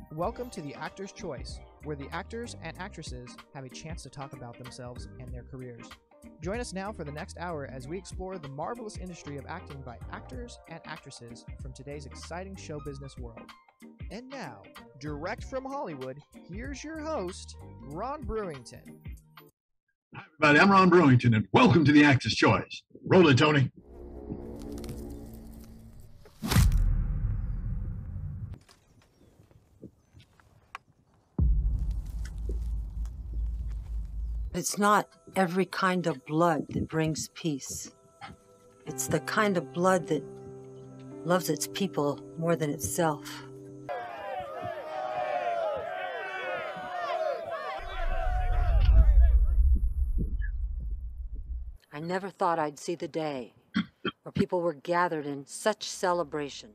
Welcome to the Actor's Choice, where the actors and actresses have a chance to talk about themselves and their careers. Join us now for the next hour as we explore the marvelous industry of acting by actors and actresses from today's exciting show business world. And now, direct from Hollywood, here's your host, Ron Brewington. Hi, everybody. I'm Ron Brewington, and welcome to the Actor's Choice. Roll it, Tony. It's not every kind of blood that brings peace. It's the kind of blood that loves its people more than itself. I never thought I'd see the day where people were gathered in such celebration.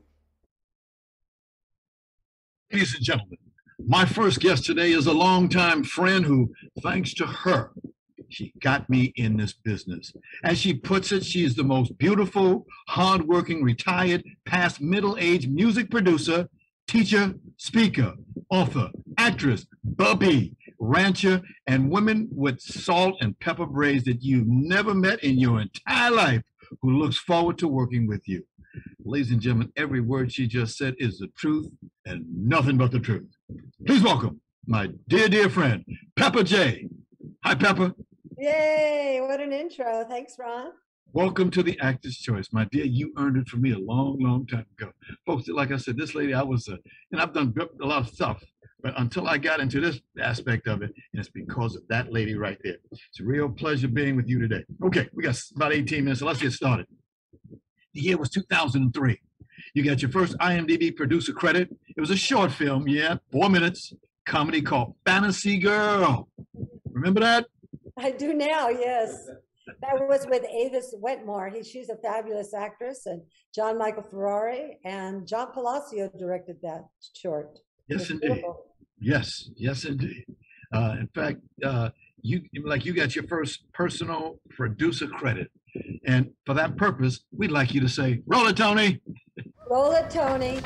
Ladies and gentlemen, my first guest today is a longtime friend who, thanks to her, she got me in this business. As she puts it, she is the most beautiful, hardworking, retired, past middle-aged music producer, teacher, speaker, author, actress, bubby, rancher, and women with salt and pepper braids that you've never met in your entire life who looks forward to working with you. Ladies and gentlemen, every word she just said is the truth and nothing but the truth. Please welcome my dear, dear friend, Pepper J. Hi, Pepper. Yay, what an intro. Thanks, Ron. Welcome to the Actor's Choice. My dear, you earned it from me a long, long time ago. Folks, like I said, this lady, and I've done a lot of stuff, but until I got into this aspect of it, and it's because of that lady right there. It's a real pleasure being with you today. Okay, we got about 18 minutes, so let's get started. The year was 2003. You got your first IMDb producer credit. It was a short film, 4 minutes, comedy called Fantasy Girl. Remember that? I do now, yes. That was with Avis Wetmore. She's a fabulous actress, and John Michael Ferrari, and John Palacio directed that short. Yes, indeed. Beautiful. Yes, indeed. In fact, you got your first personal producer credit. And for that purpose, we'd like you to say, roll it, Tony. Roll it, Tony.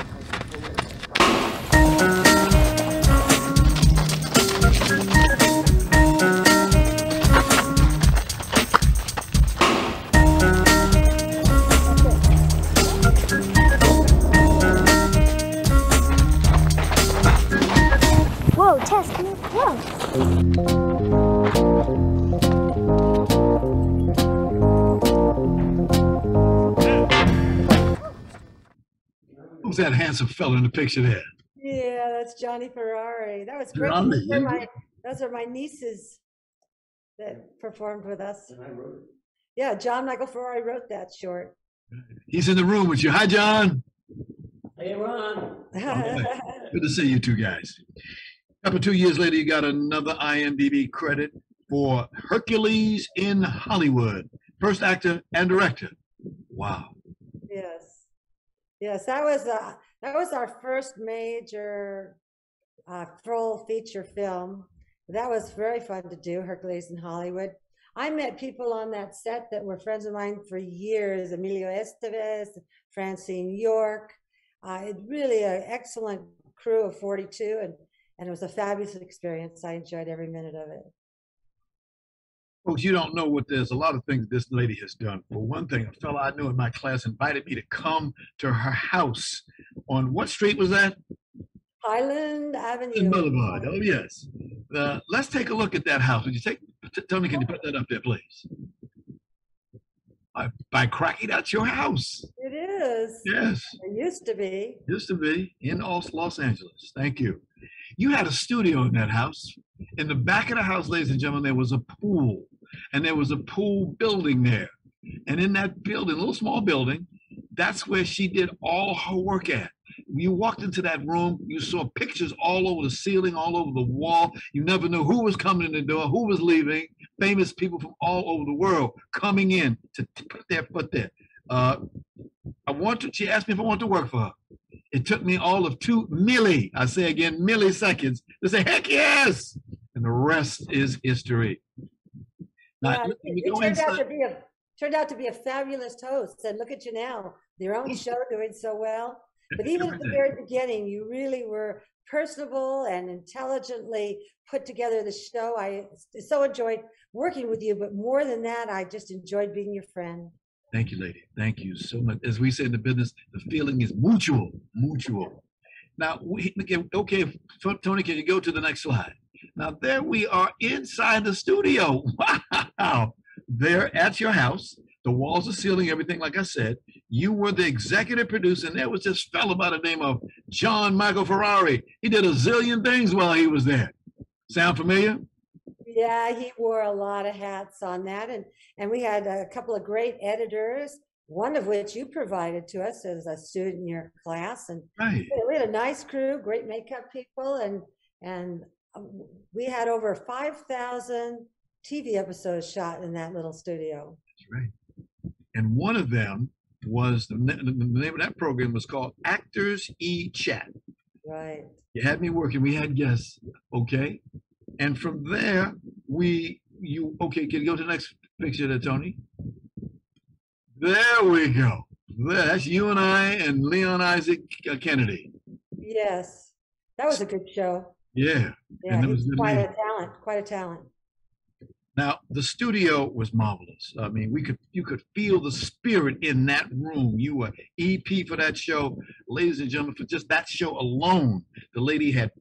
Whoa, Tess, come here close. Who's that handsome fella in the picture there? Yeah, that's Johnny Ferrari. That was great. Those are my nieces that performed with us. And I wrote it. Yeah, John Michael Ferrari wrote that short. He's in the room with you. Hi, John. Hey, Ron. Right. Good to see you two guys. Couple 2 years later, you got another IMDb credit for Hercules in Hollywood. First actor and director. Wow. Yes, that was our first major full feature film. That was very fun to do, Hercules in Hollywood. I met people on that set that were friends of mine for years, Emilio Estevez, Francine York. Really an excellent crew of 42, and it was a fabulous experience. I enjoyed every minute of it. Folks, you don't know what there's a lot of things this lady has done. For one thing, a fellow I knew in my class invited me to come to her house on what street was that? Highland Avenue. In Boulevard. Oh, yes. Let's take a look at that house. Would you tell me, can you put that up there, please? By cracking out your house. It is. Yes. It used to be. Used to be in Los Angeles. Thank you. You had a studio in that house. In the back of the house, ladies and gentlemen, there was a pool. And there was a pool building there. And in that building, a little small building, that's where she did all her work at. You walked into that room, you saw pictures all over the ceiling, all over the wall. You never knew who was coming in the door, who was leaving. Famous people from all over the world coming in to put their foot there. She asked me if I wanted to work for her. It took me all of 2 milliseconds to say, heck yes! And the rest is history. Now, turned out to be a fabulous host. And look at you now, your own show doing so well. But even at the very beginning, you really were personable and intelligently put together the show. I so enjoyed working with you, but more than that, I just enjoyed being your friend. Thank you, lady. Thank you so much. As we say in the business, the feeling is mutual, mutual. Now, okay, Tony, can you go to the next slide? Now, there we are inside the studio. Wow. There at your house, the walls, the ceiling, everything, like I said. You were the executive producer, and there was this fellow by the name of John Michael Ferrari. He did a zillion things while he was there. Sound familiar? Yeah, he wore a lot of hats on that. And we had a couple of great editors, one of which you provided to us as a student in your class. And right. We had a nice crew, great makeup people, and we had over 5,000 TV episodes shot in that little studio. That's right. And one of them was, the name of that program was called Actors E-Chat. Right. You had me working, we had guests, okay? And from there, okay, can you go to the next picture there, Tony? There we go. That's you and I and Leon Isaac Kennedy. Yes, that was a good show. Yeah. Yeah, he's quite a talent. Now, the studio was marvelous. I mean, you could feel the spirit in that room. You were EP for that show. Ladies and gentlemen, for just that show alone, the lady had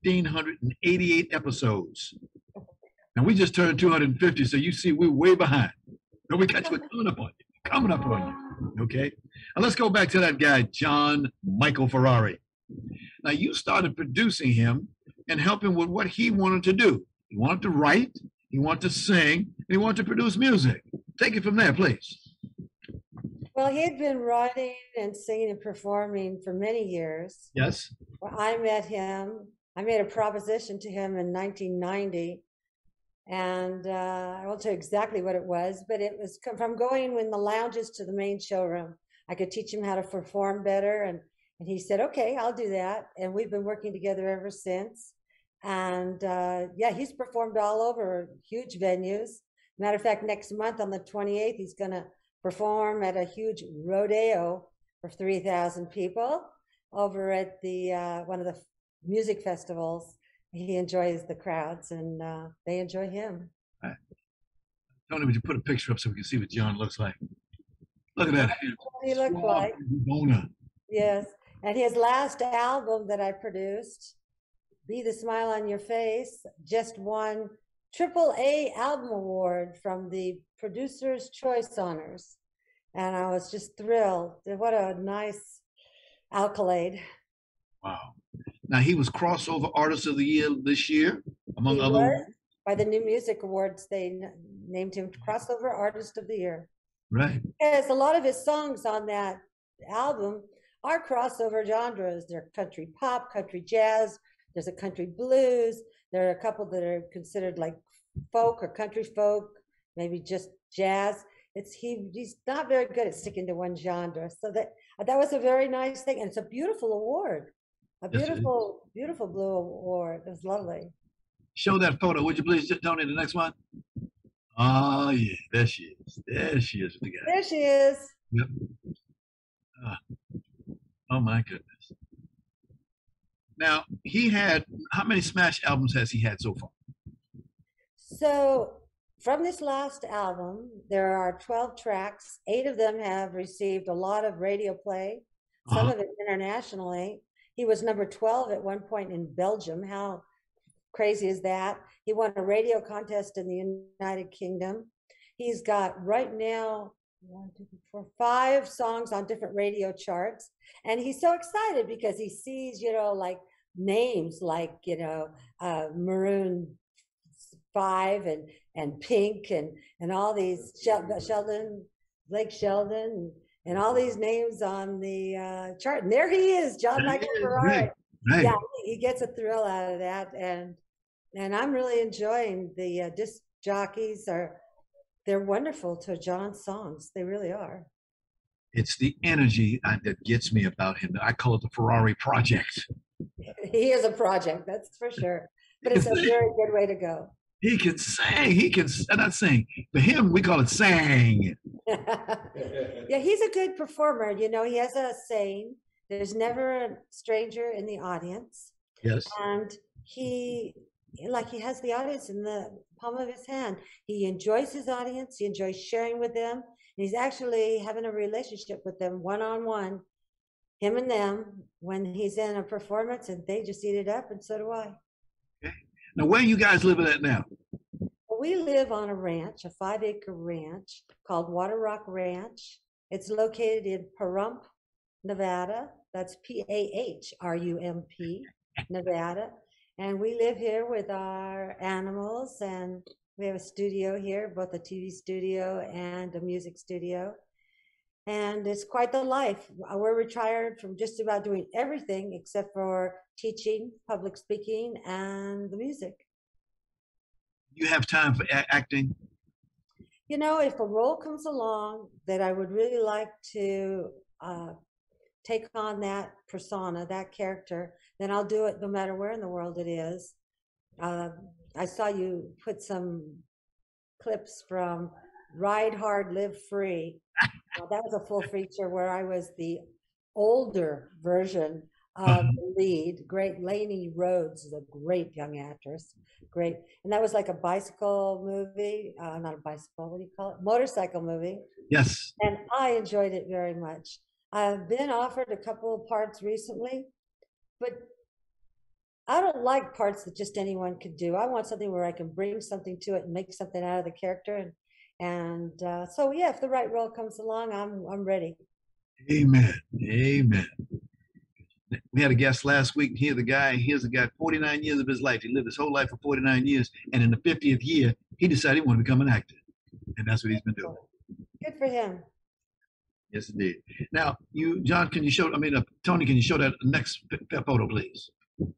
1,588 episodes. And we just turned 250, so you see we're way behind. And we catch what's coming up on you, okay? Now let's go back to that guy, John Michael Ferrari. Now, you started producing him and helping with what he wanted to do. He wanted to write, he wanted to sing, and he wanted to produce music. Take it from there, please. Well, he had been writing and singing and performing for many years. Yes. When I met him, I made a proposition to him in 1990. And I won't tell you exactly what it was, but it was from going in the lounges to the main showroom. I could teach him how to perform better. And he said, okay, I'll do that. And we've been working together ever since. And yeah, he's performed all over huge venues. Matter of fact, next month on the 28th, he's going to perform at a huge rodeo for 3,000 people over at the one of the music festivals. He enjoys the crowds, and they enjoy him. Right. Tony, would you put a picture up so we can see what John looks like? Look at that. What he looks like. Yes. And his last album that I produced, Be the Smile on Your Face, just won AAA Album Award from the Producer's Choice Honors. And I was just thrilled. What a nice accolade. Wow. Now, he was Crossover Artist of the Year this year, among other. By the New Music Awards, they named him Crossover Artist of the Year. Right. Because a lot of his songs on that album are crossover genres. They're country pop, country jazz. There's a country blues. There are a couple that are considered like folk or country folk, maybe just jazz. He's not very good at sticking to one genre. So that was a very nice thing. And it's a beautiful award. A beautiful, beautiful blue award. It was lovely. Show that photo, would you please, Tony, the next one? Oh, yeah, there she is. There she is. There she is. Yep. Oh, my goodness. Now, how many smash albums has he had so far? So, from this last album, there are 12 tracks. 8 of them have received a lot of radio play, some of it internationally. He was number 12 at one point in Belgium. How crazy is that? He won a radio contest in the United Kingdom. He's got right now 5 songs on different radio charts. And he's so excited because he sees, like names like, Maroon 5 and Pink and all these Blake Sheldon and all these names on the chart. And there he is, John Michael Ferrari. Right. Yeah, he gets a thrill out of that. And I'm really enjoying the disc jockeys. They're wonderful to John's songs. They really are. It's the energy that gets me about him. I call it the Ferrari Project. He is a project, that's for sure. But it's a very good way to go. He can sing. Not sing. For him, we call it sang. Yeah, he's a good performer. He has a saying. There's never a stranger in the audience. Yes. And he has the audience in the palm of his hand. He enjoys his audience. He enjoys sharing with them. And he's actually having a relationship with them one-on-one, him and them, when he's in a performance, and they just eat it up, and so do I. Okay. Now, where you guys living at now? We live on a ranch, a 5-acre ranch called Water Rock Ranch. It's located in Pahrump, Nevada. That's Pahrump, Nevada. And we live here with our animals, and we have a studio here, both a TV studio and a music studio. And it's quite the life. We're retired from just about doing everything except for teaching, public speaking, and the music. You have time for acting? You know, if a role comes along that I would really like to take on that persona, that character, then I'll do it no matter where in the world it is. I saw you put some clips from Ride Hard, Live Free. That was a full feature where I was the older version of the lead. Great. Lainey Rhodes is a great young actress. Great. And that was like a bicycle movie. Not a bicycle, what do you call it? Motorcycle movie. Yes. And I enjoyed it very much. I've been offered a couple of parts recently, but I don't like parts that just anyone could do. I want something where I can bring something to it and make something out of the character. So yeah, if the right role comes along, I'm ready. Amen. Amen. We had a guest last week. Here's a guy 49 years of his life. He lived his whole life for 49 years. And in the 50th year, he decided he wanted to become an actor. And that's what he's been doing. Good for him. Yes, indeed. Now, John, Tony, can you show that next photo, please?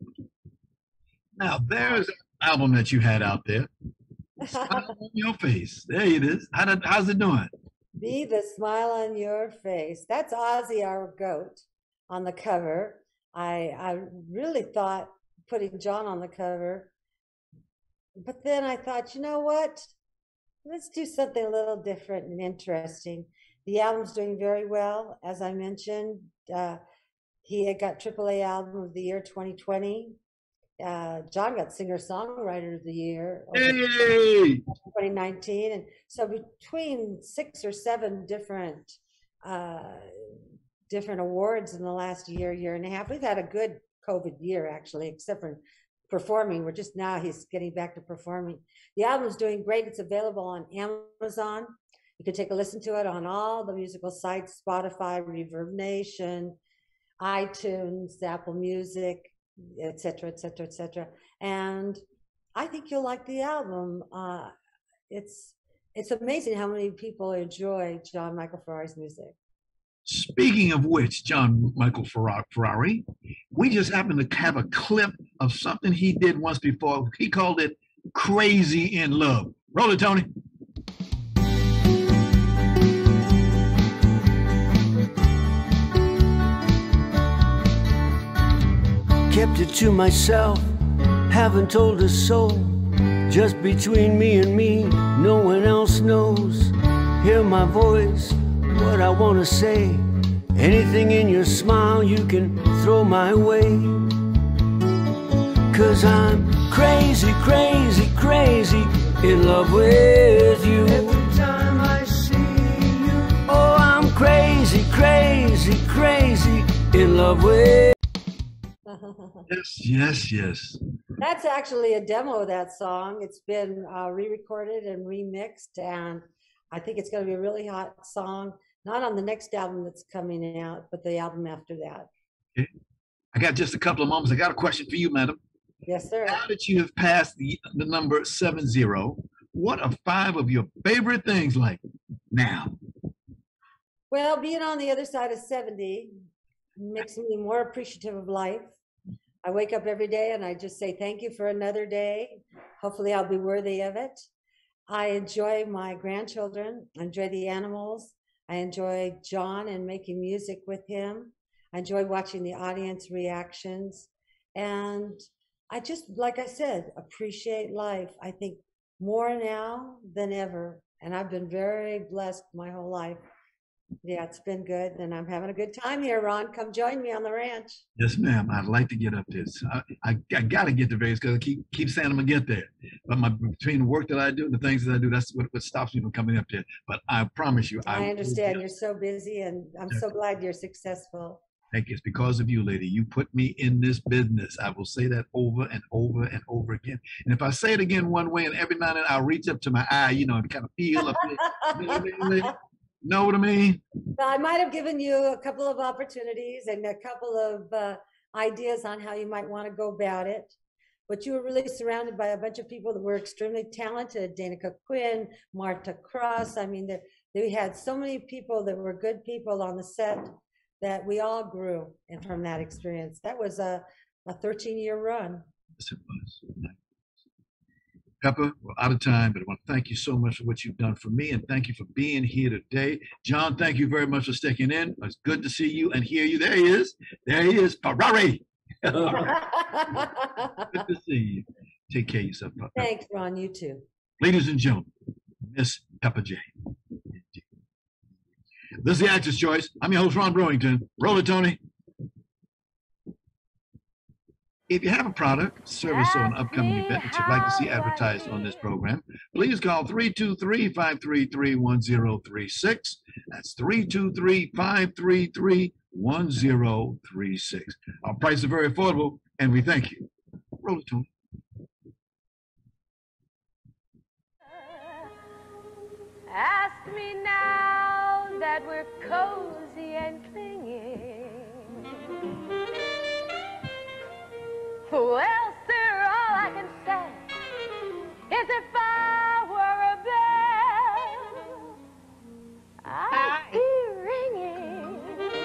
Now, there's an album that you had out there. Smile on your face. There it is. How's it doing? Be the smile on your face. That's Ozzy, our goat, on the cover. I really thought putting John on the cover, but then I thought, you know what? Let's do something a little different and interesting. The album's doing very well. As I mentioned, he had got AAA Album of the Year 2020. John got Singer-Songwriter of the Year 2019. And so between 6 or 7 different awards in the last year and a half, we've had a good COVID year, actually, except for performing. We're just now he's getting back to performing. The album's doing great. It's available on Amazon. You can take a listen to it on all the musical sites, Spotify, Reverb Nation, iTunes, Apple Music, etc., etc., etc. And I think you'll like the album. It's amazing how many people enjoy John Michael Ferrari's music. Speaking of which, John Michael Ferrari, we just happened to have a clip of something he did once before. He called it Crazy in Love. Roll it, Tony. Kept it to myself, haven't told a soul. Just between me and me, no one else knows. Hear my voice, what I want to say. Anything in your smile you can throw my way. 'Cause I'm crazy, crazy, crazy in love with you. Every time I see you, oh, I'm crazy, crazy, crazy in love with Yes. That's actually a demo of that song. It's been re-recorded and remixed, and I think it's going to be a really hot song. Not on the next album that's coming out, but the album after that. Okay. I got just a couple of moments. I got a question for you, madam. Yes, sir. Now that you have passed the number 70, what are 5 of your favorite things like now? Well, being on the other side of 70 makes me more appreciative of life. I wake up every day and I just say, thank you for another day. Hopefully I'll be worthy of it. I enjoy my grandchildren. I enjoy the animals. I enjoy John and making music with him. I enjoy watching the audience reactions. And I just, like I said, appreciate life. I think more now than ever. And I've been very blessed my whole life Yeah, it's been good, and I'm having a good time here, Ron. Come join me on the ranch. Yes, ma'am. I'd like to get up there. So I got to get to Vegas because I keep saying I'm gonna get there. But between the work that I do and the things that I do, that's what stops me from coming up there. But I promise you, I understand you're so busy, and I'm so glad you're successful. Thank you. It's because of you, lady. You put me in this business. I will say that over and over and over again. And if I say it again one way, and every now and then I'll reach up to my eye, and kind of feel up there. Know what I mean? Well, I might have given you a couple of opportunities and a couple of ideas on how you might want to go about it. But you were really surrounded by a bunch of people that were extremely talented. Danica Quinn, Marta Cross. I mean, they had so many people that were good people on the set that we all grew from that experience. That was a 13-year run. Yes, it was. Pepper, we're out of time, but I want to thank you so much for what you've done for me, and thank you for being here today. John, thank you very much for sticking in. It's good to see you and hear you. There he is. There he is. Ferrari. Good to see you. Take care of yourself, Pepper. Thanks, Ron. You too. Ladies and gentlemen, Miss Pepper J. This is the Actor's Choice. I'm your host, Ron Brewington. Roll it, Tony. If you have a product, service, or an upcoming event that you'd like to see advertised on this program, please call 323-533-1036. That's 323-533-1036. Our prices are very affordable, and we thank you. Roll it, Tony. Ask me now that we're cozy and clinging. Well, sir, all I can say is if I were a bell, I'd be ringing.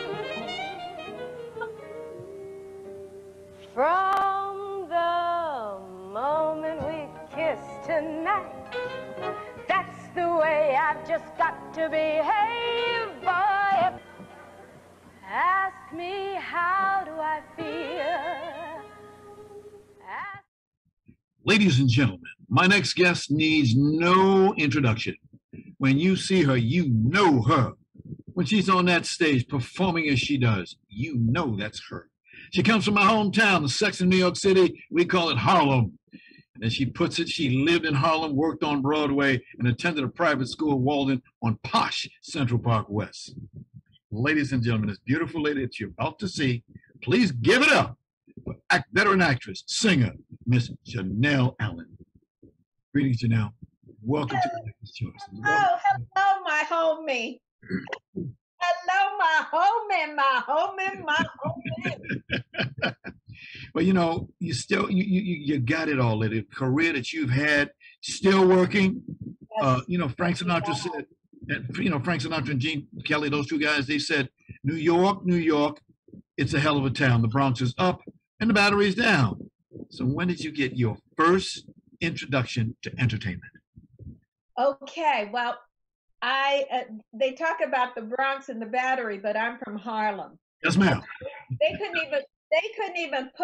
From the moment we kissed tonight, that's the way I've just got to behave, boy. Ask me how do I feel. Ladies and gentlemen, my next guest needs no introduction. When you see her, you know her. When she's on that stage performing as she does, you know that's her. She comes from my hometown, the section of New York City. We call it Harlem. And as she puts it, she lived in Harlem, worked on Broadway, and attended a private school in Walden on posh Central Park West. Ladies and gentlemen, this beautiful lady that you're about to see, please give it up for veteran actress, singer, Miss Jonelle Allen. Greetings, Jonelle. Welcome to the Actor's Choice. Hello, my homie. Hello, my homie, my homie, my homie. Well, you still you got it all. The career that you've had, still working. Frank Sinatra said, Frank Sinatra and Gene Kelly, those two guys, they said, New York, it's a hell of a town. The Bronx is up and the Battery's down. So when did you get your first introduction to entertainment? Okay, well, they talk about the Bronx and the Battery, but I'm from Harlem. Yes, ma'am. They couldn't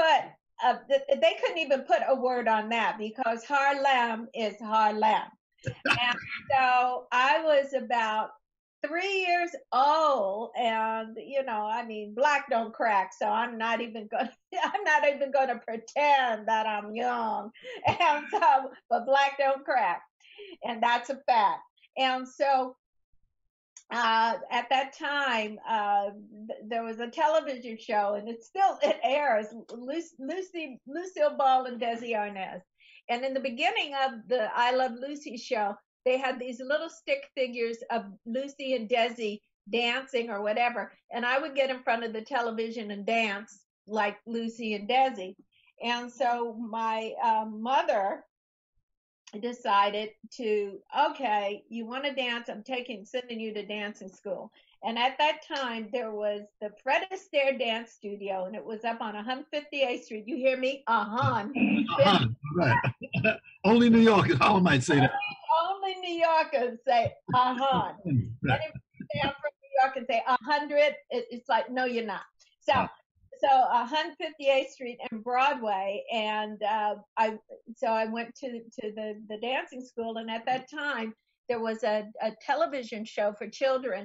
even put a word on that because Harlem is Harlem. And so I was about 3 years old, and black don't crack, so I'm not even going to pretend that I'm young. And so, but black don't crack, and that's a fact. And so at that time, there was a television show, and it airs, Lucille Ball and Desi Arnaz. And in the beginning of the I Love Lucy show, they had these little stick figures of Lucy and Desi dancing or whatever. And I would get in front of the television and dance like Lucy and Desi. And so my mother decided to, okay, you want to dance? I'm sending you to dancing school. And at that time, there was the Fred Astaire Dance Studio, and it was up on 158th Street. You hear me? Right. Only New Yorkers, Harlem might say that. Only New Yorkers say Right. Anybody say I'm from New York and say 100, it's like, no, you're not. So 158th Street and Broadway, and I went to the dancing school, and at that time there was a television show for children,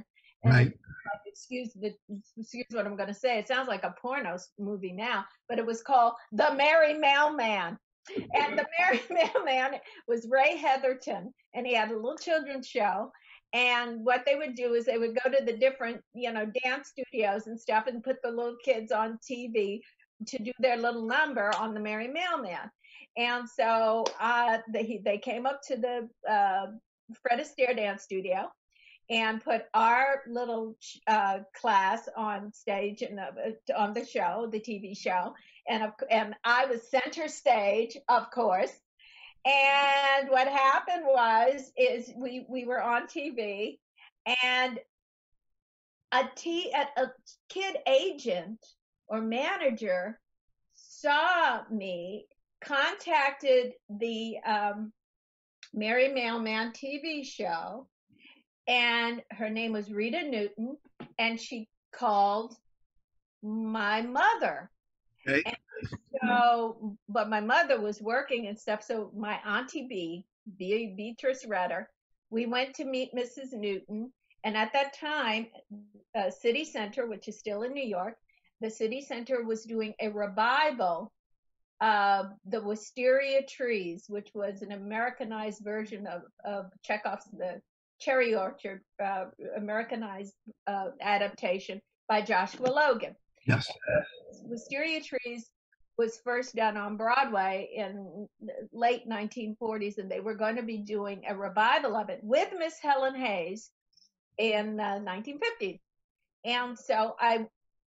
And Right. excuse what I'm going to say. It sounds like a porno movie now, but it was called The Merry Mailman. And the Merry Mailman was Ray Heatherton, and he had a little children's show. And what they would do is they would go to the different, dance studios and stuff and put the little kids on TV to do their little number on the Merry Mailman. And so they came up to the Fred Astaire dance studio and put our little class on stage and on the show, the TV show, and I was center stage, of course. And what happened is we were on TV, and a kid agent or manager saw me, contacted the Merry Mailman TV show, and her name was Rita Newton, and she called my mother. Okay. And so, but my mother was working and stuff, so my Auntie Beatrice Redder, we went to meet Mrs. Newton, and at that time, City Center, which is still in New York, the City Center was doing a revival of the Wisteria Trees, which was an Americanized version of Chekhov's The Cherry Orchard, Americanized adaptation by Joshua Logan. Yes. Wisteria Trees was first done on Broadway in late 1940s, and they were going to be doing a revival of it with Miss Helen Hayes in 1950s. And so I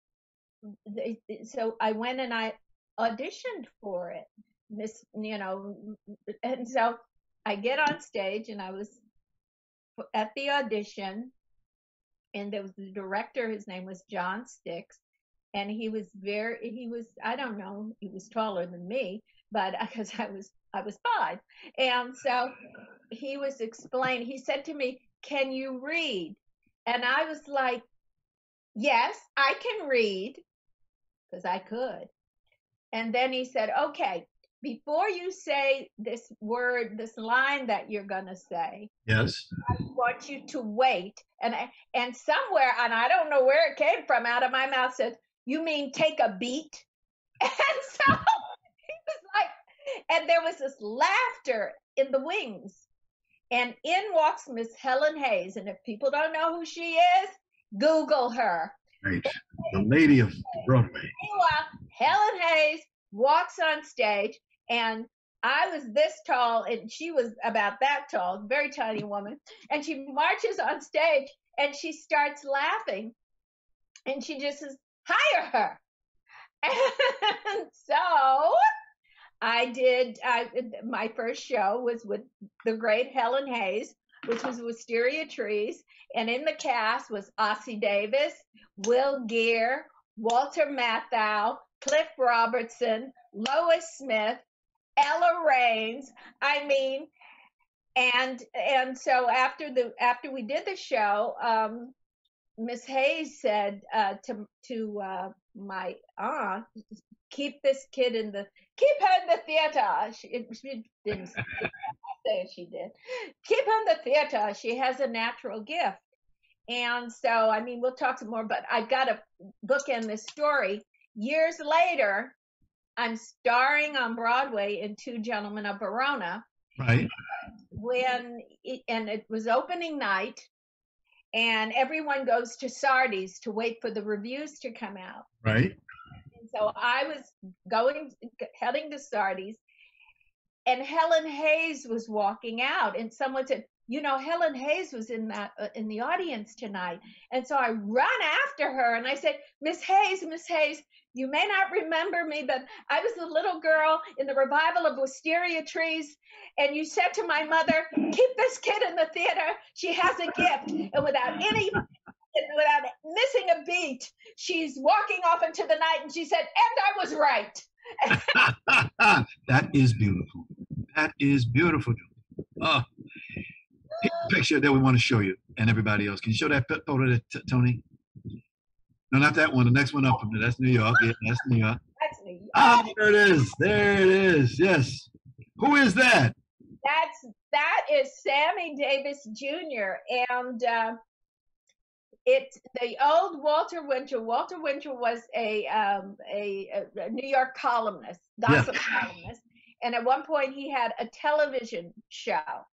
went and I auditioned for it, and so I get on stage, and I was at the audition, and there was the director, his name was John Sticks, and he was I don't know, he was taller than me, but because I was 5. And so he was explaining, he said to me, "Can you read?" And I was like, "Yes, I can read," because I could. And then he said, "Okay, before you say this line that you're going to say, yes, I want you to wait." And somewhere, and I don't know where it came from, out of my mouth said, "You mean take a beat?" And so he was like, and there was this laughter in the wings. And in walks Miss Helen Hayes. And if people don't know who she is, Google her. Right. The lady of Broadway. Meanwhile, Helen Hayes walks on stage, and I was this tall, and she was about that tall, very tiny woman. And she marches on stage, and she starts laughing. And she just says, "Hire her." And so my first show was with the great Helen Hayes, which was Wisteria Trees. And in the cast was Ossie Davis, Will Geer, Walter Matthau, Cliff Robertson, Lois Smith, Ella Raines. I mean, and so after we did the show, Miss Hayes said to my aunt, keep her in the theater. She didn't say it, she did. Keep her in the theater. She has a natural gift. And so, I mean, we'll talk some more, but I've got to bookend this story. Years later, I'm starring on Broadway in Two Gentlemen of Verona. Right. And it was opening night, and everyone goes to Sardi's to wait for the reviews to come out. Right. And so I was heading to Sardi's, and Helen Hayes was walking out, and someone said, Helen Hayes was in the audience tonight. And so I run after her, and I said, Miss Hayes, you may not remember me, but I was a little girl in the revival of Wisteria Trees, and you said to my mother, keep this kid in the theater. She has a gift. And without missing a beat, she's walking off into the night, and she said, and I was right. That is beautiful. That is beautiful. Oh, picture that we want to show you and everybody else. Can you show that photo, Tony? No, not that one. The next one up from there. That's New York. Yeah, that's New York. That's New York. Ah, there it is. There it is. Yes. Who is that? That is Sammy Davis Jr. And It's the old Walter Winchell. Walter Winchell was a New York columnist, gossip columnist, and at one point he had a television show,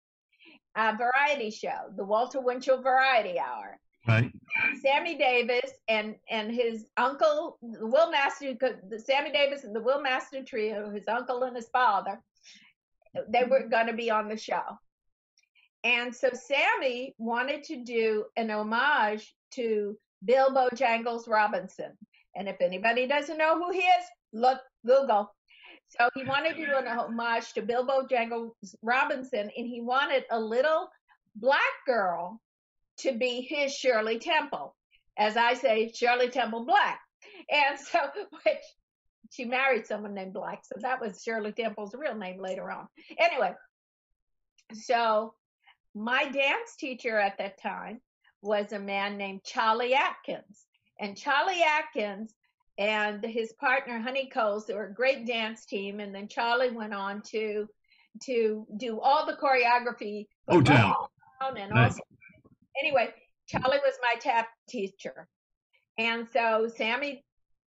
a variety show, the Walter Winchell Variety Hour. Right. Sammy Davis and his uncle, Will Master, Sammy Davis and the Will Master trio, his uncle and his father, they were going to be on the show. And so Sammy wanted to do an homage to Bill Bojangles Robinson. And if anybody doesn't know who he is, look, Google. So he wanted to do an homage to Bill Bojangles Robinson, and he wanted a little black girl to be his Shirley Temple. As I say, Shirley Temple Black. And so, which she married someone named Black, so that was Shirley Temple's real name later on. Anyway, so my dance teacher at that time was a man named Charlie Atkins. And Charlie Atkins and his partner, Honey Coles, they were a great dance team. And then Charlie went on to do all the choreography. Hotel. And also, anyway, Charlie was my tap teacher. And so Sammy,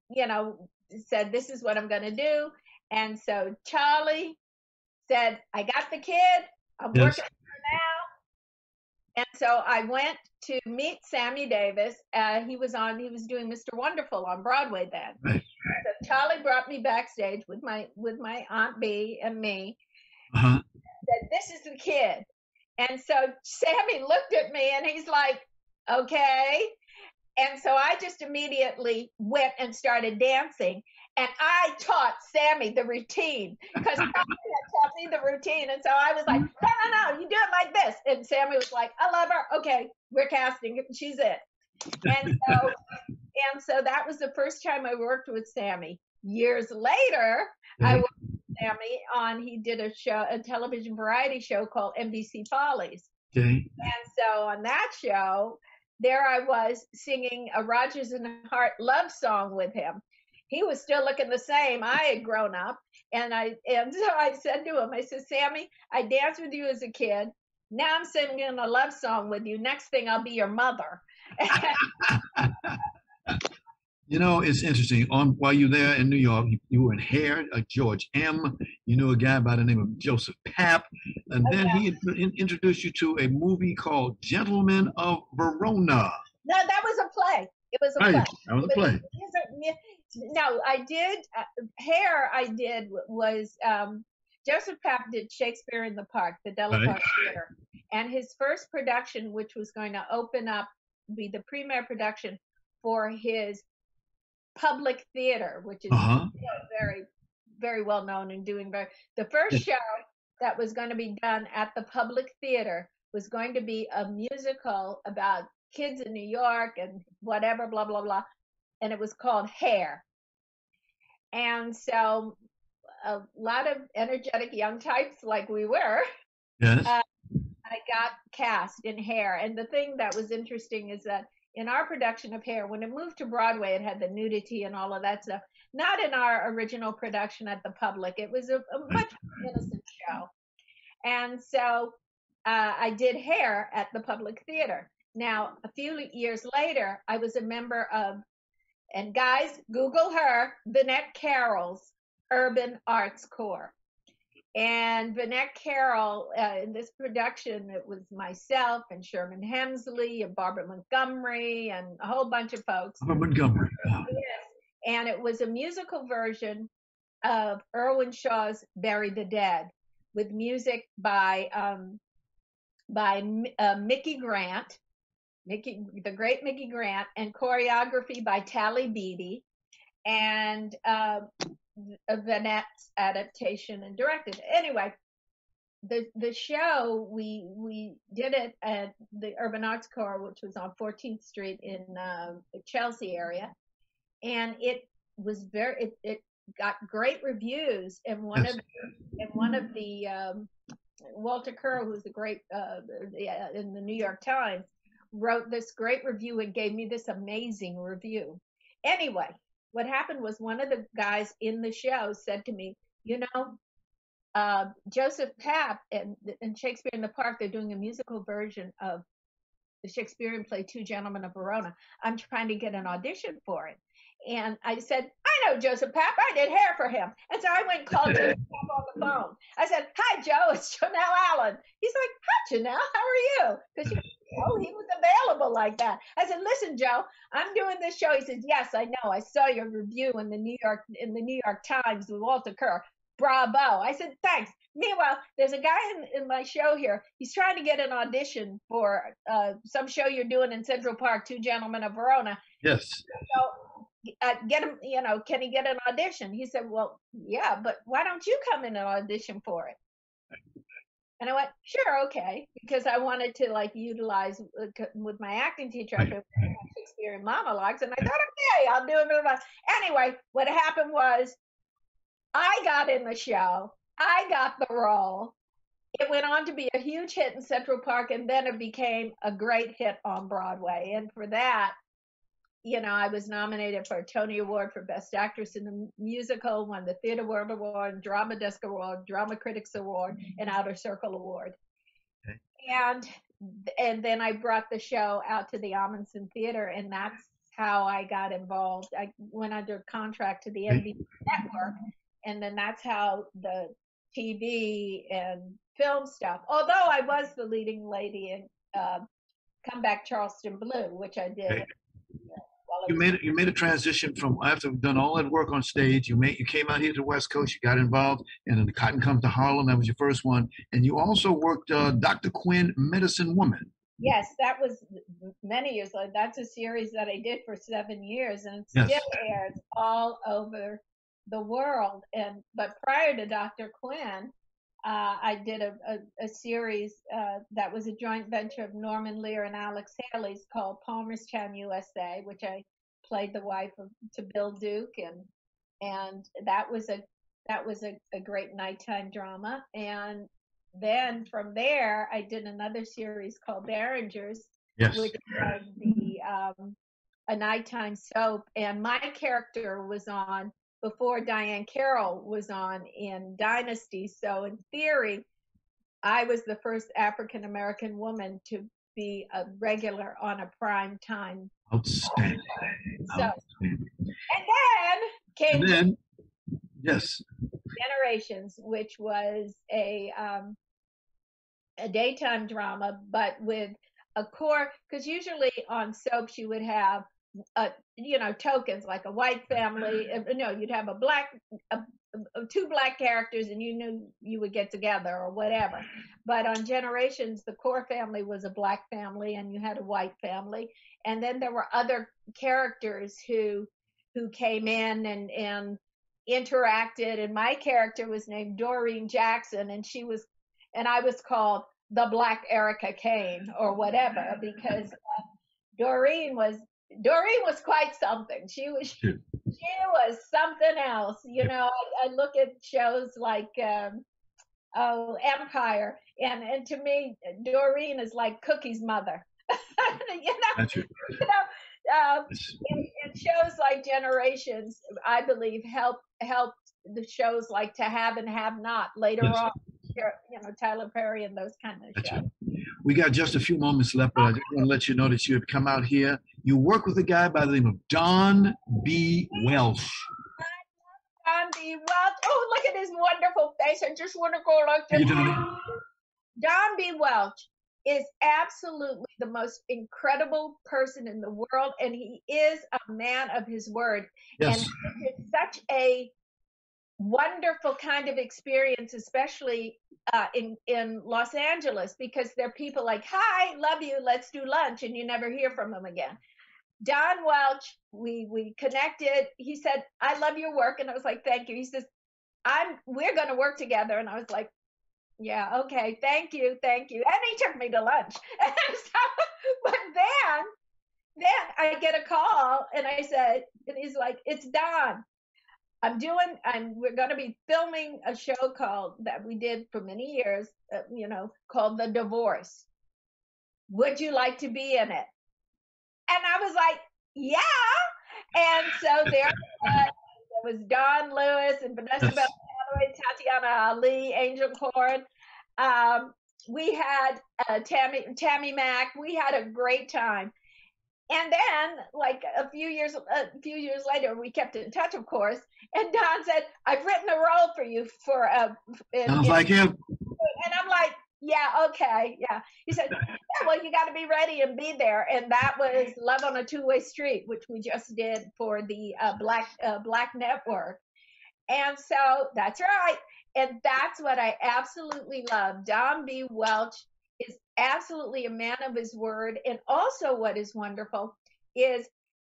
said, this is what I'm going to do. And so Charlie said, I got the kid. I'm working with her now. And so I went to meet Sammy Davis. He was doing Mr. Wonderful on Broadway then. Right. So Charlie brought me backstage with my Aunt Bee and me. Uh-huh. Said, this is the kid. And so Sammy looked at me and he's like, okay. And so I just immediately went and started dancing. And I taught Sammy the routine because Sammy had taught me the routine. And so I was like, no, you do it like this. And Sammy was like, I love her. Okay, we're casting. She's it. And so that was the first time I worked with Sammy. Years later, I worked with Sammy he did a television variety show called NBC Follies. Okay. And so on that show, there I was singing a Rodgers and Hart love song with him. He was still looking the same. I had grown up. And so I said to him, I said, Sammy, I danced with you as a kid. Now I'm singing a love song with you. Next thing, I'll be your mother. It's interesting. While you're there in New York, you were in Hair, George M. You knew a guy by the name of Joseph Papp. And then he introduced you to a movie called Gentlemen of Verona. No, that was a play. It was a play. That was a play. No, I did. Hair I did was Joseph Papp did Shakespeare in the Park, the Delacorte Theater. And his first production, which was going to be the premiere production for his public theater, which is very, very well known and doing the first show that was going to be done at the public theater was going to be a musical about kids in New York and whatever, blah, blah, blah. And it was called Hair. And so a lot of energetic young types like we were, I got cast in Hair. And the thing that was interesting is that in our production of Hair, when it moved to Broadway, it had the nudity and all of that stuff. Not in our original production at the public. It was a much more innocent show. And so I did Hair at the public theater. Now, a few years later, I was a member of, and guys, Google her, Vinette Carroll's Urban Arts Corps. And Vinette Carroll, in this production, it was myself and Sherman Hemsley and Barbara Montgomery and a whole bunch of folks. Barbara Montgomery. Yes. And it was a musical version of Irwin Shaw's Bury the Dead with music by Mickey Grant, the great Mickey Grant, and choreography by Tally Beattie, and Vinette's adaptation and directed. Anyway, the show, we did it at the Urban Arts Corps, which was on 14th Street in the Chelsea area, and it was it got great reviews. And one of the Walter Kerr, who's a great in the New York Times, wrote this great review and gave me this amazing review. Anyway, what happened was one of the guys in the show said to me, Joseph Papp and Shakespeare in the Park, they're doing a musical version of the Shakespearean play Two Gentlemen of Verona. I'm trying to get an audition for it. And I said, I know Joseph Papp. I did hair for him. And so I went and called Joseph Papp on the phone. I said, hi, Joe, it's Jonelle Allen. He's like, hi, Jonelle, how are you? Because he was available like that. I said, listen, Joe, I'm doing this show. He says, yes, I know. I saw your review in the New York Times with Walter Kerr. Bravo. I said, thanks. Meanwhile, there's a guy in my show here. He's trying to get an audition for some show you're doing in Central Park, Two Gentlemen of Verona. Yes. So get him, can he get an audition? He said, well, yeah, but why don't you come in and audition for it? And I went, sure, okay, because I wanted to utilize with my acting teacher, I could Shakespearean monologues, and I thought, okay, I'll do it. Anyway, what happened was I got in the show. I got the role. It went on to be a huge hit in Central Park, and then it became a great hit on Broadway. And for that, I was nominated for a Tony Award for Best Actress in a Musical, won the Theatre World Award, Drama Desk Award, Drama Critics Award, and Outer Circle Award. Okay. And then I brought the show out to the Amundsen Theater, and that's how I got involved. I went under contract to the NBC Network, and then that's how the TV and film stuff. Although I was the leading lady in Come Back Charleston Blue, which I did. Okay. You made a transition from after you've done all that work on stage. You came out here to the West Coast. You got involved in the Cotton Come to Harlem. That was your first one, and you also worked Dr. Quinn, Medicine Woman. Yes, that was many years ago. That's a series that I did for 7 years, and it still airs all over the world. But prior to Dr. Quinn, I did a series that was a joint venture of Norman Lear and Alex Haley's called Palmerstown, USA, which I played the wife to Bill Duke, and that was a great nighttime drama. And then from there, I did another series called Behringers, which was a nighttime soap, and my character was on before Diane Carroll was on in Dynasty. So in theory, I was the first African-American woman to be a regular on a prime time. Outstanding. So, and then Generations, which was a daytime drama, but with a core, because usually on soaps you would have tokens like a white family. No, you'd have two black characters, and you knew you would get together or whatever. But on Generations, the core family was a black family, and you had a white family, and then there were other characters who came in and interacted. And my character was named Doreen Jackson, and I was called the Black Erica Kane or whatever, because Doreen was quite something. She was something else. I look at shows like Empire, and to me, Doreen is like Cookie's mother. And shows like Generations, I believe, helped the shows like To Have and Have Not later on. Tyler Perry and those kind of shows. We got just a few moments left, but I just want to let you know that you have come out here. You work with a guy by the name of Don B. Welsh. Don B. Welsh. Oh, look at his wonderful face. I just want to go like this. Don B. Welsh is absolutely the most incredible person in the world, and he is a man of his word. Yes. And it's such a wonderful kind of experience, especially in Los Angeles, because there are people like, hi, love you, let's do lunch, and you never hear from them again. Don Welch, we connected. He said, I love your work, and I was like, thank you. He says, we're going to work together, and I was like, yeah, okay, thank you. And he took me to lunch. But then I get a call, and I said, and he's like, it's Don. We're going to be filming a show that we did for many years, called The Divorce. Would you like to be in it? And I was like, yeah. And so there was Don Lewis and Vanessa Bell, Tatiana Ali, Angel Corn. we had Tammy Mack. We had a great time. And then, like a few years later, we kept in touch, of course. And Don said, "I've written a role for you for Sounds like him." And I'm like, "Yeah, okay, yeah." He said, "Yeah, well, you got to be ready and be there." And that was Love on a Two-Way Street, which we just did for the Black Network. And so that's right. And that's what I absolutely love. Don B. Welch is absolutely a man of his word. And also what is wonderful is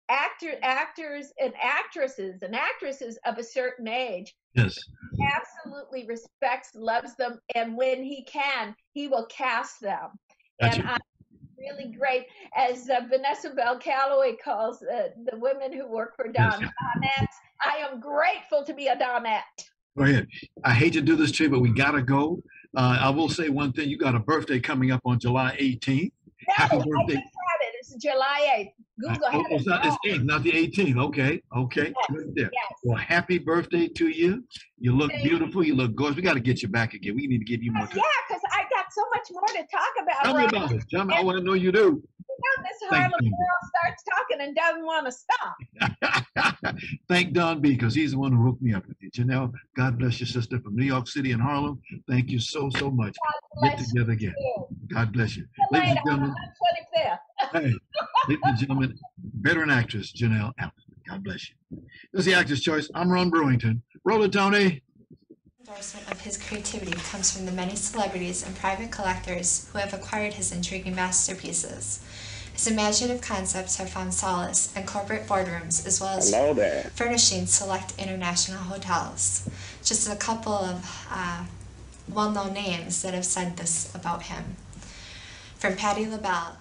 actors and actresses of a certain age. Yes. Absolutely respects, loves them. And when he can, he will cast them. Gotcha. And I'm really great. As Vanessa Bell Calloway calls the women who work for Don, Yes. Donettes. I am grateful to be a Donette. Go ahead. I hate to do this to you, but we gotta go. I will say one thing. You got a birthday coming up on July 18th. No, Happy I birthday. just had it. It's July 8th. Google had It's it. not, it's 8th, not the 18th. Okay. Yes, Right there. yes. Well, happy birthday to you. You look beautiful. You look gorgeous. We got to get you back again. We need to give you more time. Yeah, because I got so much more to talk about. Tell me Ron. about it. Tell me. I want to know you do. You know, this Thank Harlem you. girl starts talking and doesn't want to stop. Thank Don B, because he's the one who hooked me up with you. Janelle, God bless your sister from New York City and Harlem. Thank you so much. Get together again. God bless you. See you Ladies later and on gentlemen, the 25th. hey, ladies and gentlemen, veteran actress Jonelle Allen. God bless you. This is the Actor's Choice. I'm Ron Brewington. Roll it, Tony. Endorsement of his creativity comes from the many celebrities and private collectors who have acquired his intriguing masterpieces. His imaginative concepts have found solace in corporate boardrooms as well as furnishing select international hotels. Just a couple of well-known names that have said this about him. From Patti LaBelle.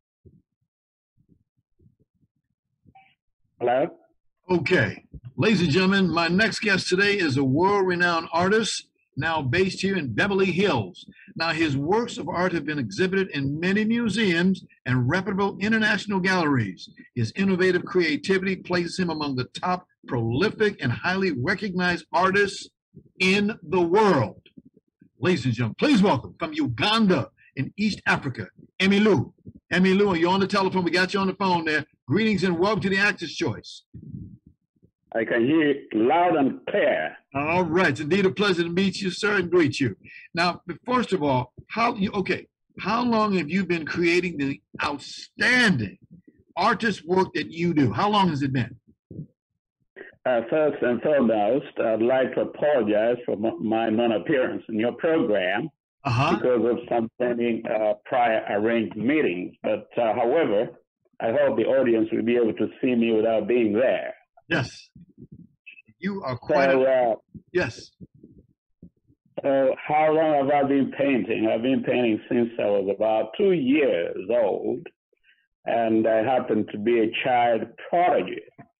Hello? Okay. Ladies and gentlemen, my next guest today is a world-renowned artist now based here in Beverly Hills. Now, his works of art have been exhibited in many museums and reputable international galleries. His innovative creativity places him among the top prolific and highly recognized artists in the world. Ladies and gentlemen, please welcome from Uganda in East Africa, Emmy Lou. Emmy Lou, are you on the telephone? We got you on the phone there. Greetings and welcome to the Actor's Choice. I can hear you loud and clear. All right. It's indeed a pleasure to meet you, sir, and greet you. Now, first of all, how long have you been creating the outstanding artist work that you do? How long has it been? First and foremost, I'd like to apologize for my non-appearance in your program because of some pending prior arranged meetings. But however, I hope the audience will be able to see me without being there. Yes. You are quite yes. So how long have I been painting? I've been painting since I was about 2 years old, and I happened to be a child prodigy.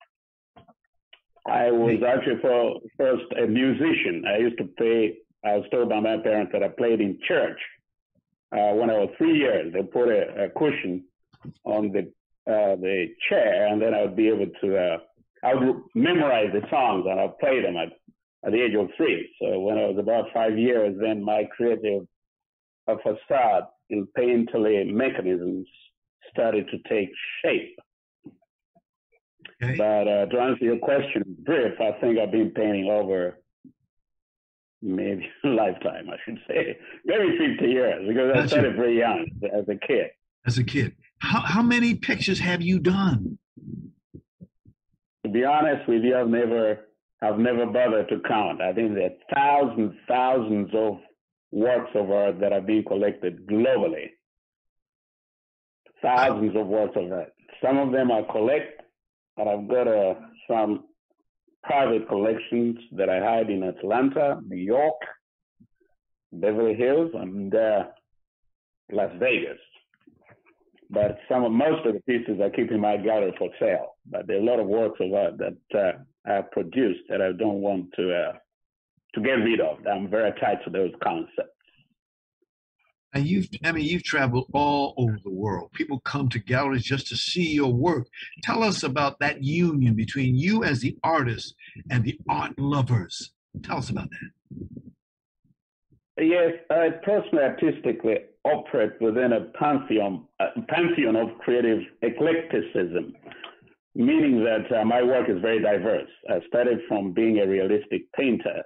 I was actually first a musician. I was told by my parents that I played in church. When I was 3 years, they put a cushion on the chair, and then I would be able to I would memorize the songs, and I'd play them at the age of 3. So when I was about 5 years, then my creative facade in painterly mechanisms started to take shape. Okay. But to answer your question brief, I think I've been painting over maybe a lifetime, I should say, maybe 50 years, because I started very young as a kid. As a kid. How many pictures have you done? To be honest with you, I've never bothered to count. I think there are thousands of works of art that are being collected globally. Thousands of works of art. Some of them I collect, and I've got some private collections that I hide in Atlanta, New York, Beverly Hills, and Las Vegas. But most of the pieces I keep in my gallery for sale. But there are a lot of works of art that I have produced that I don't want to get rid of. I'm very attached to those concepts. And you've traveled all over the world. People come to galleries just to see your work. Tell us about that union between you as the artist and the art lovers. Tell us about that. Yes, I personally artistically operate within a pantheon of creative eclecticism, meaning that my work is very diverse. I started from being a realistic painter.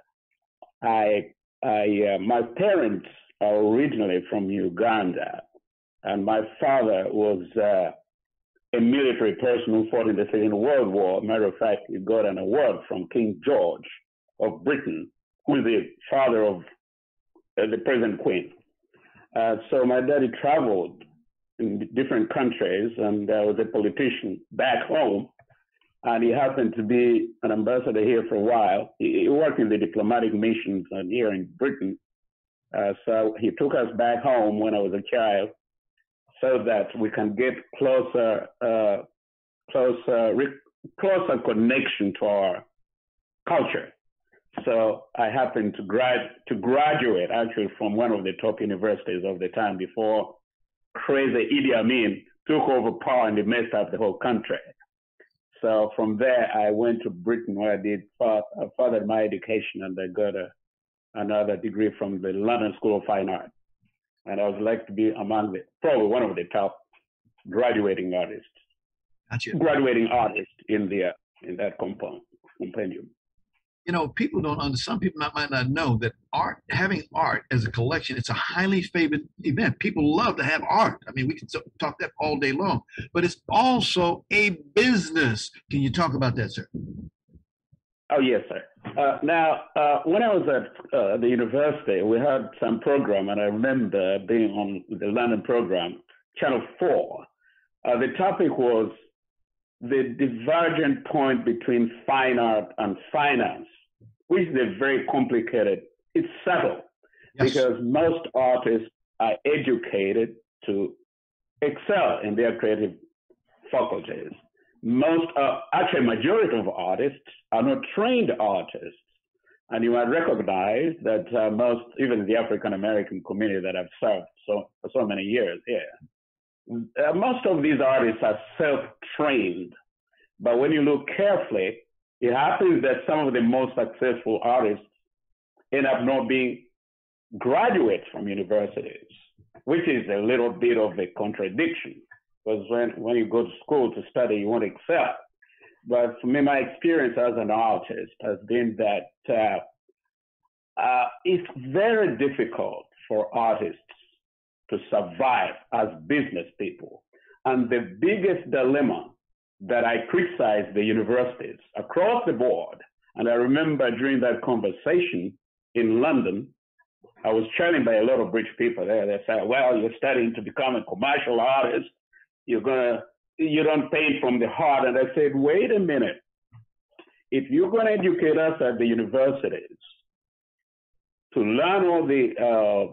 My parents are originally from Uganda, and my father was a military person who fought in the Second World War. Matter of fact, he got an award from King George of Britain, who is the father of the present queen. So my daddy traveled in different countries and was a politician back home. And he happened to be an ambassador here for a while. He worked in the diplomatic missions here in Britain. So he took us back home when I was a child so that we can get closer connection to our culture. So I happened to graduate actually from one of the top universities of the time before crazy Idi Amin took over power and it messed up the whole country. So from there, I went to Britain where I did further my education, and I got another degree from the London School of Fine Art. And I was like to be probably one of the top graduating artists. Gotcha. Graduating artists in that compendium. You know, people don't understand. Some people might not know that having art as a collection, it's a highly favored event. People love to have art. I mean, we can talk that all day long, but it's also a business. Can you talk about that, sir? Oh, yes, sir. Now, when I was at the university, we had some program, and I remember being on the London program, Channel 4. The topic was the divergent point between fine art and finance, which is a very complicated, it's subtle, yes, because most artists are educated to excel in their creative faculties. Actually, majority of artists are not trained artists. And you might recognize that even the African American community that I've served for so many years here, most of these artists are self-trained. But when you look carefully, it happens that some of the most successful artists end up not being graduates from universities, which is a little bit of a contradiction. Because when you go to school to study, you want to excel. But for me, my experience as an artist has been that it's very difficult for artists to survive as business people. And the biggest dilemma that I criticize the universities across the board, and I remember during that conversation in London, I was challenged by a lot of British people there. They said, well, you're studying to become a commercial artist. You don't paint from the heart. And I said, wait a minute. If you're going to educate us at the universities to learn all the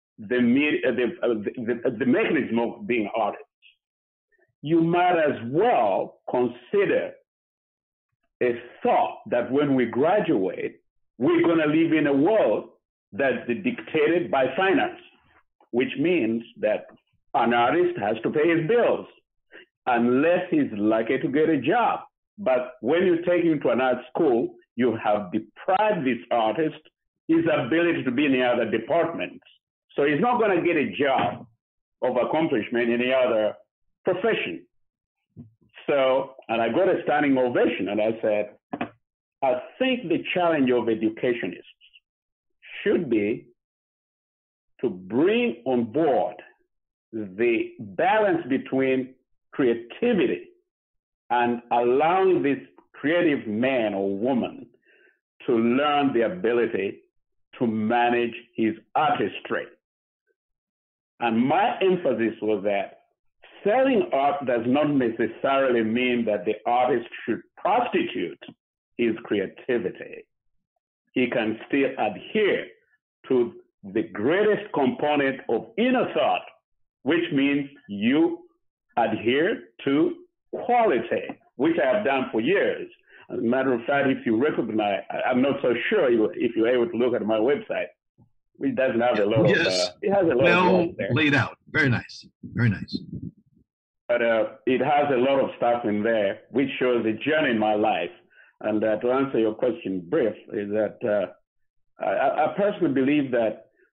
mechanism of being artists, you might as well consider a thought that when we graduate, we're going to live in a world that's dictated by finance, which means that an artist has to pay his bills unless he's lucky to get a job. But when you take him to an art school, you have deprived this artist his ability to be in the other departments. So he's not going to get a job of accomplishment in any other profession. So, and I got a standing ovation, and I said, I think the challenge of educationists should be to bring on board the balance between creativity and allowing this creative man or woman to learn the ability to manage his artistry. And my emphasis was that selling art does not necessarily mean that the artist should prostitute his creativity. He can still adhere to the greatest component of inner thought, which means you adhere to quality, which I have done for years. As a matter of fact, if you recognize, I'm not so sure if you're able to look at my website, which doesn't have a lot of, it has a lot of there. Laid out. Very nice. Very nice. But it has a lot of stuff in there, which shows the journey in my life. And to answer your question brief, is that I personally believe that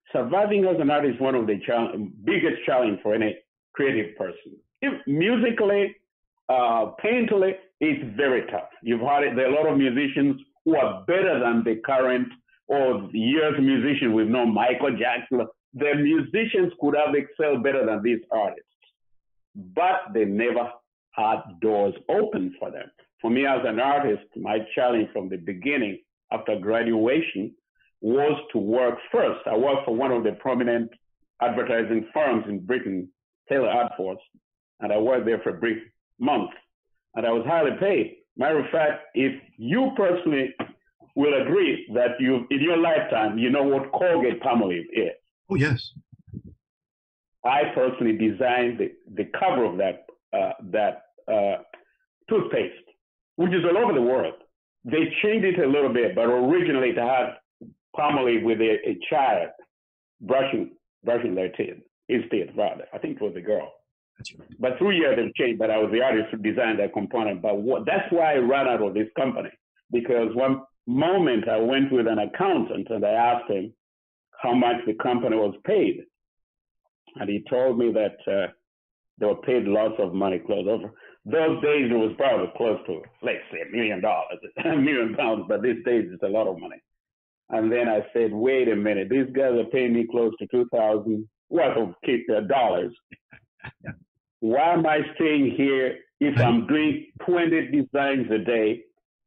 surviving as an artist is one of the biggest challenge for any creative person. If musically, painfully, it's very tough. You've heard it. There are a lot of musicians who are better than the current or the years musicians we've known, Michael Jackson. The musicians could have excelled better than these artists, but they never had doors open for them. For me as an artist, my challenge from the beginning after graduation was to work first. I worked for one of the prominent advertising firms in Britain, Taylor Adforce, and I worked there for a brief month, and I was highly paid. Matter of fact, if you personally will agree that in your lifetime, you know what Colgate Palmolive is. Oh, yes. I personally designed the cover of that toothpaste, which is all over the world. They changed it a little bit, but originally it had Palmolive with a child brushing their teeth, his teeth rather. I think it was a girl. But through years they've changed, but I was the artist who designed that component. But that's why I ran out of this company, because one moment I went with an accountant and I asked him how much the company was paid. And he told me that they were paid lots of money close over. Those days it was probably close to, let's say, $1 million, £1 million, but these days it's a lot of money. And then I said, wait a minute, these guys are paying me close to $2,000 worth of dollars. Why am I staying here if I'm doing 20 designs a day?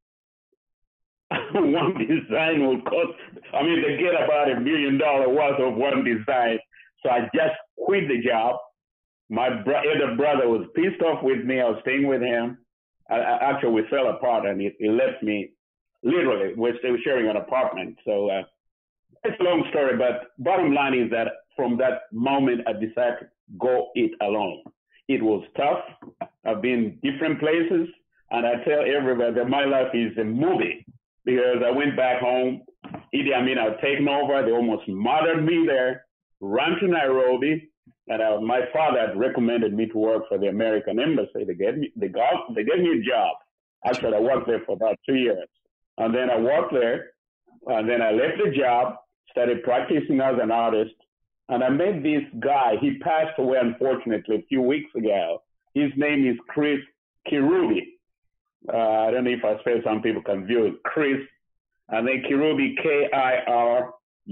One design will cost, they get about $1 million worth of one design. So I just quit the job. My elder brother was pissed off with me. I was staying with him. Actually, we fell apart and he left me. Literally, we're still sharing an apartment. So it's a long story, but bottom line is that from that moment, I decided to go it alone. It was tough. I've been different places, and I tell everybody that my life is a movie because I went back home. Idi Amin had taken over. They almost murdered me there, ran to Nairobi, and my father had recommended me to work for the American Embassy. They gave me a job. Actually, I worked there for about 2 years. And then I worked there, and then I left the job, started practicing as an artist, and I met this guy. He passed away, unfortunately, a few weeks ago. His name is Chris Kirubi. I don't know if I spell, some people can view it. Chris, and then Kirubi, Kirubi.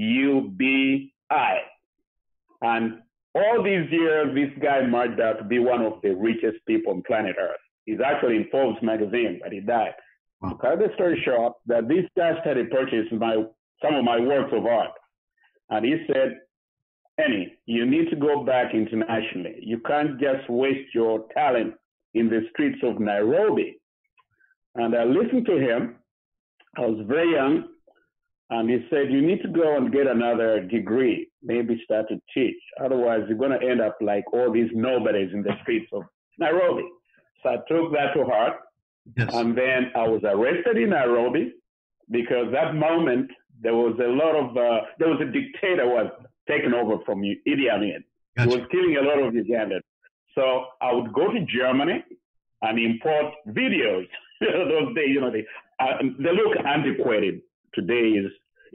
And all these years, this guy emerged out to be one of the richest people on planet Earth. He's actually in Forbes magazine, but he died. To cut the story short, that this guy started purchasing some of my works of art. And he said, Emmy, you need to go back internationally. You can't just waste your talent in the streets of Nairobi. And I listened to him. I was very young. And he said, you need to go and get another degree, maybe start to teach. Otherwise, you're going to end up like all these nobodies in the streets of Nairobi. So I took that to heart. Yes. And then I was arrested in Nairobi because that moment there was a dictator was taken over from Idi Amin. Gotcha. He was killing a lot of Ugandans. So I would go to Germany and import videos. Those days, they look antiquated today's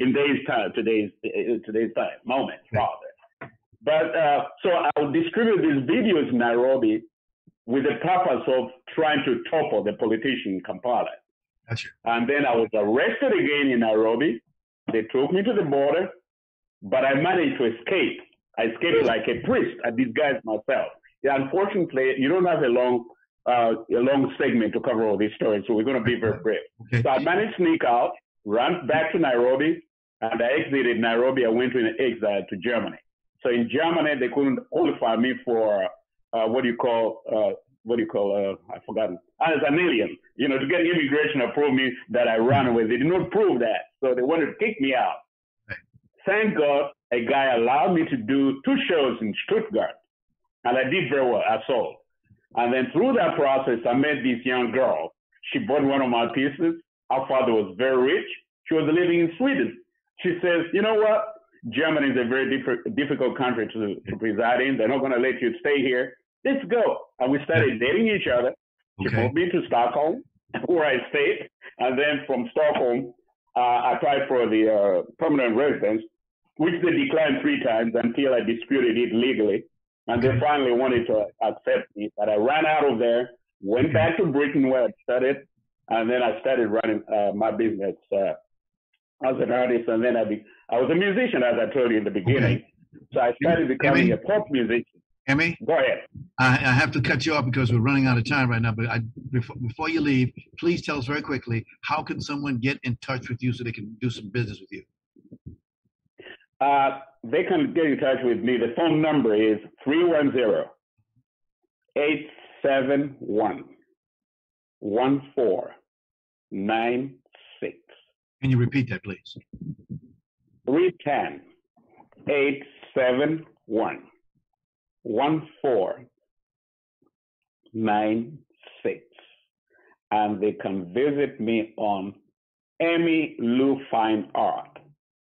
moment rather. But so I would distribute these videos in Nairobi with the purpose of trying to topple the politician in Kampala. Gotcha. And then I was arrested again in Nairobi. They took me to the border, but I managed to escape. I escaped like a priest. I disguised myself. Yeah, unfortunately, you don't have a long segment to cover all these stories, so we're going to be very brief. Okay. So I managed to sneak out, ran back to Nairobi, and I exited Nairobi. I went to an exile to Germany. So in Germany, they couldn't qualify me for I forgot. As an alien, to get immigration approved me that I ran away. They did not prove that. So they wanted to kick me out. Right. Thank God a guy allowed me to do 2 shows in Stuttgart. And I did very well. I sold. And then through that process, I met this young girl. She bought one of my pieces. Our father was very rich. She was living in Sweden. She says, you know what? Germany is a very difficult country to reside in. They're not going to let you stay here. Let's go. And we started dating each other. She moved me to Stockholm, where I stayed. And then from Stockholm, I applied for the permanent residence. which they declined 3 times until I disputed it legally. And they finally wanted to accept me. But I ran out of there, went back to Britain where I studied, and then I started running my business as an artist. And then I was a musician, as I told you in the beginning. Okay. So I started becoming a pop musician. Emmy? Go ahead. I have to cut you off because we're running out of time right now. But before you leave, please tell us very quickly, how can someone get in touch with you so they can do some business with you? They can get in touch with me. The phone number is 310-871-1496. Can you repeat that, please? 310-871-1496. And they can visit me on Emmy Lou Fine Art.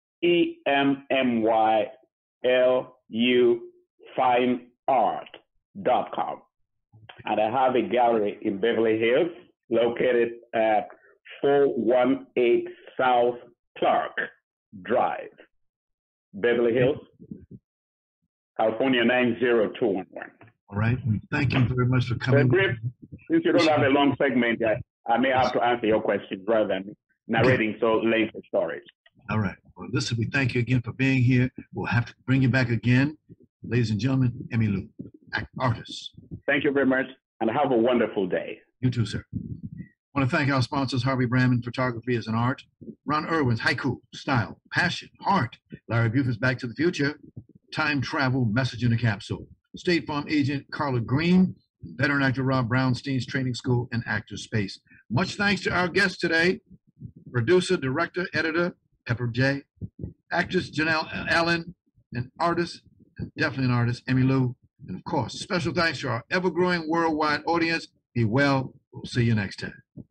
EMMYLU fineart.com. And I have a gallery in Beverly Hills located at 418 South Clark Drive, Beverly Hills, California 90211. All right. Thank you very much for coming. Since you don't have a long segment, I may have to answer your questions rather than narrating so lengthy stories. All right. Well, listen, we thank you again for being here. We'll have to bring you back again. Ladies and gentlemen, Emmy Lou, artist. Thank you very much, and have a wonderful day. You too, sir. I want to thank our sponsors, Harvey Brandman, Photography is an Art, Ron Irwin's Haiku, Style, Passion, Heart, Larry Buford's Back to the Future, Time Travel, Message in a Capsule, State Farm agent Carla Green, veteran actor Rob Brownstein's Training School and Actor Space. Much thanks to our guests today, producer, director, editor, Pepper J, actress Jonelle Allen, and artist, and definitely an artist, Emmy Lou, and of course, special thanks to our ever-growing worldwide audience. Be well. We'll see you next time.